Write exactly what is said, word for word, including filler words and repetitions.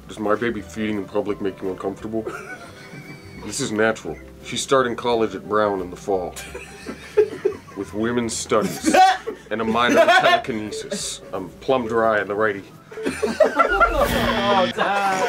Does my baby feeding in public make you uncomfortable? This is natural. She's starting college at Brown in the fall. With women's studies and a minor in telekinesis. I'm plumb dry in the righty. Oh, Dad.